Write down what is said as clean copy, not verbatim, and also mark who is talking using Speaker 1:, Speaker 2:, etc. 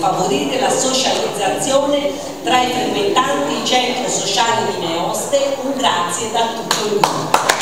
Speaker 1: favorire la socializzazione tra i frequentanti il centro sociale di Meoste. Un grazie da tutto il gruppo.